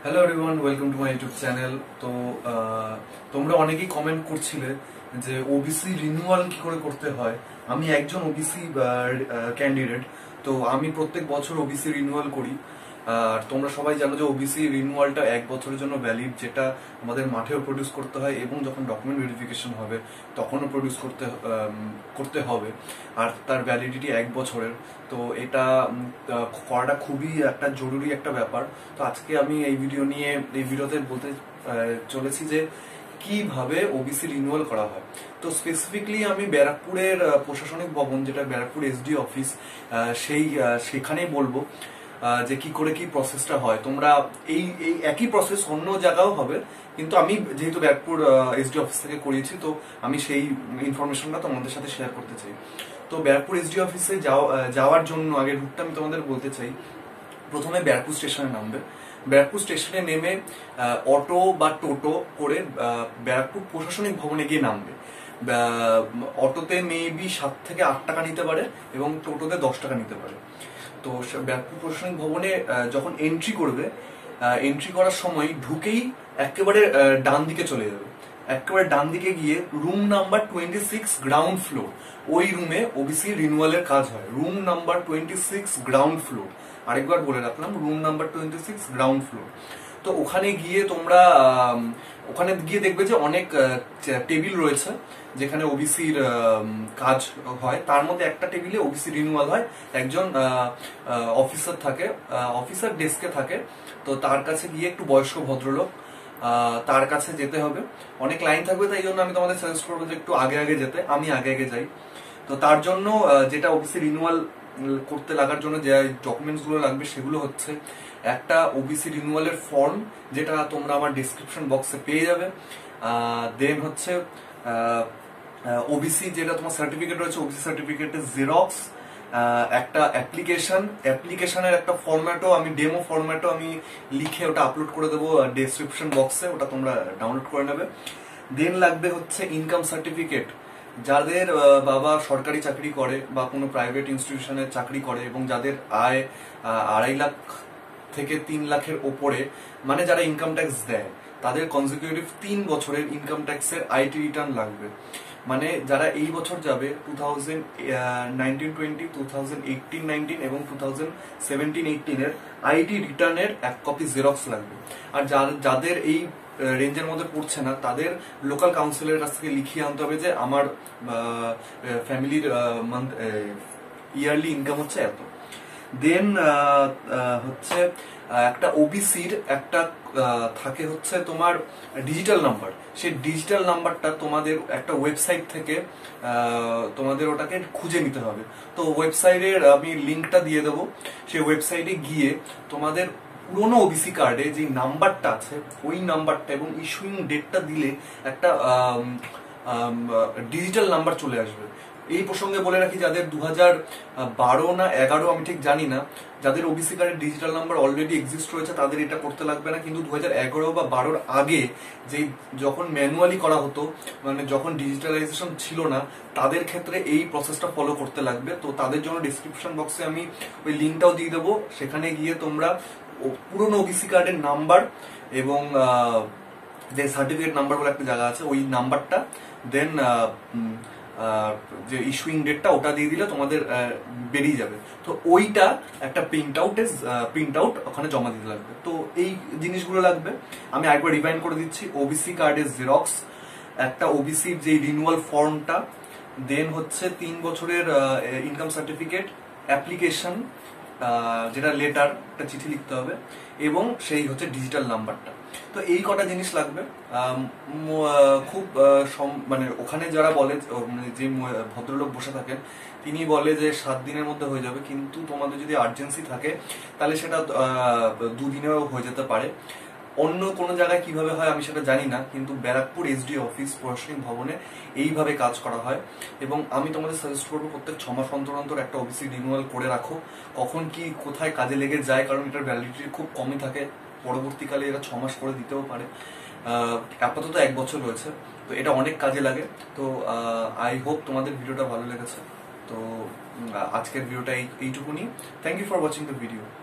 Hello everyone, welcome to my YouTube channel. তো তোমরা অনেকেই কমেন্ট করছিলে যে ওবিসি রিনিউয়াল কি করে করতে হয়। আমি একজন ওবিসি ক্যান্ডিডেট, তো আমি প্রত্যেক বছর ওবিসি রিনিউয়াল করি। আর তোমরা সবাই জানো যে ওবিসি রিনিউয়ালটা 1 বছরের জন্য ভ্যালিড, যেটা আমাদের মাঠেও প্রডিউস করতে হয় এবং যখন ডকুমেন্ট ভেরিফিকেশন হবে তখনও প্রডিউস করতে হবে। আর তার ভ্যালিডিটি 1 বছরের। তো এটা করাটা খুবই একটা জরুরি একটা ব্যাপার। তো আজকে আমি এই ভিডিওতে বলতে চলেছি যে কিভাবে ওবিসি রিনিউয়াল করা হয়। তো স্পেসিফিকলি আমি ব্যারাকপুরের প্রশাসনিক ভবন, যেটা ব্যারাকপুর এসডি অফিস, সেখানেই বলবো যে কি করে কি প্রসেসটা হয়। তোমরা এই এই একই প্রসেস অন্য জায়গাও হবে, কিন্তু আমি যেহেতু ব্যারাকপুর এসডি অফিস থেকে করিয়েছি, তো আমি সেই ইনফরমেশনটা তোমাদের সাথে শেয়ার করতে চাই। তো ব্যারাকপুর এসডি অফিসে যাওয়ার জন্য আগের রুটটা আমি তোমাদের বলতে চাই। প্রথমে ব্যারাকপুর স্টেশনে নামবে। ব্যারাকপুর স্টেশনে নেমে অটো বা টোটো করে ব্যারাকপুর প্রশাসনিক ভবনে গিয়ে নামবে। অটোতে মেবি 7 থেকে 8 টাকা নিতে পারে এবং টোটোতে 10 টাকা নিতে পারে। তো ব্যারাকপুর প্রশাসনিক ভবনে যখন এন্ট্রি করবে, এন্ট্রি করার সময় ঢুকেই একেবারে ডান দিকে চলে যাবে। একেবারে ডান দিকে গিয়ে রুম নাম্বার 26 গ্রাউন্ড ফ্লোর, ওই রুমে ওবিসি রিনিউয়ালের কাজ হয়। রুম নাম্বার 26 গ্রাউন্ড ফ্লোর, আরেকবার বলে রাখলাম, রুম নাম্বার 26 গ্রাউন্ড ফ্লোর। তো ওখানে গিয়ে তোমরা দেখবে যে অনেক টেবিল রয়েছে যেখানে ওবিসির কাজ হয়। তার মধ্যে একটা টেবিলে ওবিসি রিনিউয়াল হয়। একজন অফিসার থাকে, অফিসার ডেস্কে থাকে। তো তার কাছে গিয়ে, একটু বয়স্ক ভদ্রলোক, তার কাছে যেতে হবে। অনেক লাইন থাকবে, তাই জন্য আমি তোমাদের সাজেস্ট করবো যে একটু আগে আগে যেতে। আমি আগে আগে যাই। তো তার জন্য যেটা ওবিসি রিনিউয়াল করতে লাগার জন্য যে ডকুমেন্টস গুলো লাগবে সেগুলো হচ্ছে একটা ওবিসি রিনিউয়ালের ফর্ম, যেটা তোমরা আমার ডিসক্রিপশন বক্সে পেয়ে যাবে। দেন হচ্ছে ওবিসি যেটা তোমার সার্টিফিকেট রয়েছে, ওবিসি সার্টিফিকেটের জেরক্স, একটা অ্যাপ্লিকেশনের একটা ফরম্যাটও, আমি ডেমো ফরম্যাটও আমি লিখে ওটা আপলোড করে দেবো ডেসক্রিপশন বক্সে, ওটা তোমরা ডাউনলোড করে নেবে। দেন লাগবে হচ্ছে ইনকাম সার্টিফিকেট। যাদের বাবা সরকারি চাকরি করে বা কোনো প্রাইভেট ইনস্টিটিউশনে চাকরি করে এবং যাদের আয় 2.5 লাখ থেকে 3 লাখের ওপরে, মানে যারা ইনকাম ট্যাক্স দেয়, তাদের কনজিকিউটিভ 3 বছরের ইনকাম ট্যাক্সের আইটি রিটার্ন লাগবে। মানে যারা এই বছর যাবে 2019-20, 2018-19 এবং 2017-18 এর আইটি রিটার্নের এক কপি জেরক্স লাগবে। আর যাদের এই রেঞ্জের মধ্যে পড়ছে না, তাদের লোকাল কাউন্সিলের কাছ থেকে লিখিয়ে আনতে হবে যে আমার ফ্যামিলির ইয়ারলি ইনকাম হচ্ছে এত। দেন হচ্ছে একটা ওবিসির একটা থাকে হচ্ছে তোমার ডিজিটাল নাম্বার। সেই ডিজিটাল নাম্বারটা তোমাদের একটা ওয়েবসাইট থেকে তোমাদের ওটাকে খুঁজে নিতে হবে। তো ওয়েবসাইটের আমি লিঙ্কটা দিয়ে দেবো। সেই ওয়েবসাইটে গিয়ে তোমাদের পুরোনো ওবিসি কার্ডে যে নাম্বারটা আছে, ওই নাম্বারটা এবং ইস্যুইং ডেটটা দিলে একটা ডিজিটাল নাম্বার চলে আসবে। এই প্রসঙ্গে বলে রাখি, যাদের 2012 না 11, আমি ঠিক জানি না, যাদের ওবিসি কার্ডের ডিজিটাল নাম্বার অলরেডি এক্সিস্ট রয়েছে তাদের এটা করতে লাগবে না। কিন্তু 2011 বা 12 আগে যে যখন ম্যানুয়ালি করা হতো, মানে যখন ডিজিটালাইজেশন ছিল না, তাদের ক্ষেত্রে এই প্রসেসটা ফলো করতে লাগবে। তো তাদের জন্য ডিসক্রিপশন বক্সে আমি ওই লিঙ্কটাও দিয়ে দেবো। সেখানে গিয়ে তোমরা পুরোনো ওবিসি কার্ডের নাম্বার এবং যে সার্টিফিকেট নাম্বার বলে একটা জায়গা আছে, ওই নাম্বারটা, দেন যে ইস্যুইং ডেটটা, ওটা দিয়ে দিলে তোমাদের বেরিয়ে যাবে। তো ওইটা একটা প্রিন্ট আউট ওখানে জমা দিতে লাগবে। তো এই জিনিসগুলো লাগবে। আমি একবার রিমাইন্ড করে দিচ্ছি: ওবিসি কার্ডের জেরক্স, একটা ওবিসির যে রিনিউয়াল ফর্মটা, দেন হচ্ছে 3 বছরের ইনকাম সার্টিফিকেট, অ্যাপ্লিকেশন যেটা লেটার, একটা চিঠি লিখতে হবে, এবং সেই হচ্ছে ডিজিটাল নাম্বারটা। তো এই কটা জিনিস লাগবে। খুব মানে ওখানে যারা বলে, মানে যে ভদ্রলোক বসে থাকেন, তিনি বলে যে 7 দিনের মধ্যে হয়ে যাবে। কিন্তু তোমাদের যদি আর্জেন্সি থাকে তাহলে সেটা 2 দিনেও হয়ে যেতে পারে। অন্য কোনো জায়গায় কিভাবে হয় আমি সেটা জানি না, কিন্তু ব্যারাকপুর এসডি অফিস প্রশাসনিক ভবনে এইভাবে কাজ করা হয়। এবং আমি তোমাদের সাজেস্ট করবো প্রত্যেক 6 মাস অন্তর অন্তর একটা ওবিসি রিনিউয়াল করে রাখো। কখন কি কোথায় কাজে লেগে যায়, কারণ এটার ভ্যালিডিটি খুব কমই থাকে। পরবর্তীকালে এরা 6 মাস করে দিতেও পারে। আপাতত 1 বছর রয়েছে, তো এটা অনেক কাজে লাগে। তো আই হোপ তোমাদের ভিডিওটা ভালো লেগেছে। তো আজকের ভিডিওটা এইটুকুনি। Thank you for watching the video.